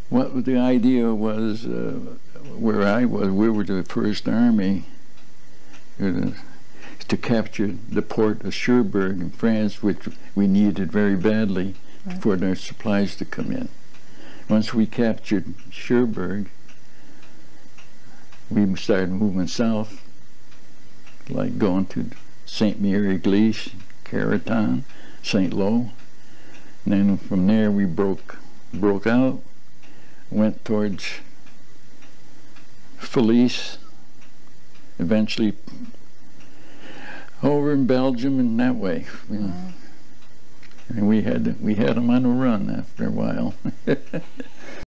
What the idea was, where I was, we were the First Army to capture the port of Cherbourg in France, which we needed very badly for their supplies to come in. Once we captured Cherbourg, we started moving south, like going to Saint-Mère-Église, Carrollton, Saint-Lô. And then from there we broke out, went towards Felice, eventually over in Belgium and that way. And we had them on the run after a while.